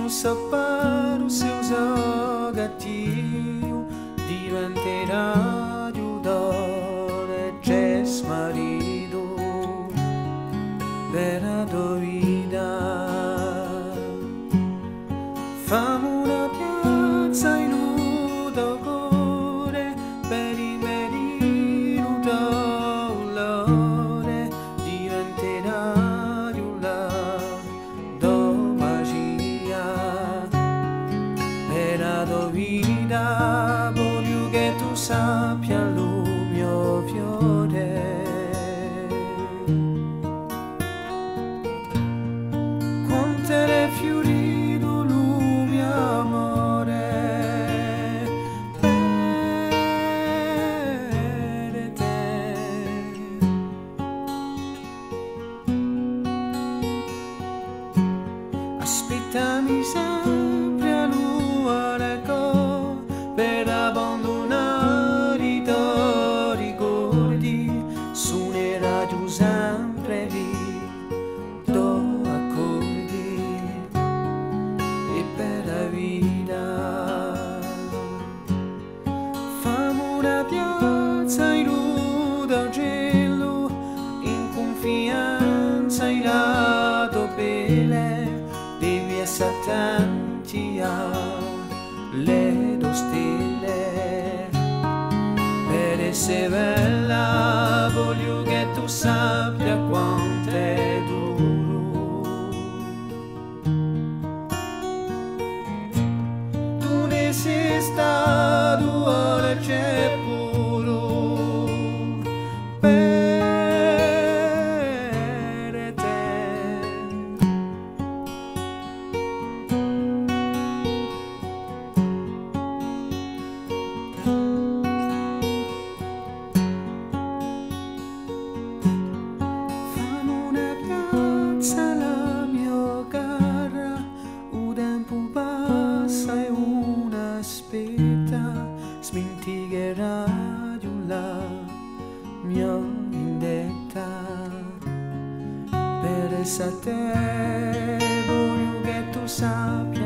non separa se usa gattino diventerà giudore c'è marito per la tua vita. Famo una piazza in un cuore per il merito dolore diventerà di un lato magia per la tua vita. Voglio che tu sappia lo mio fiore. Quante fiori lo mio amore per te. Aspettami sempre a l'ora per abbandonare i tuoi ricordi, suonerà giù sempre lì accordi e per la vita. Famo una piazza in d'argento in confianza in lato pelle devi essere attenti alle due stelle per essere bella. Voglio che tu sappia quanto è duro. Tu ne sei stato ora c'è puro per te. La mia cara, un tempo passa e una aspetta, smentigherà giù la mia vendetta. Per essa te voglio che tu sappia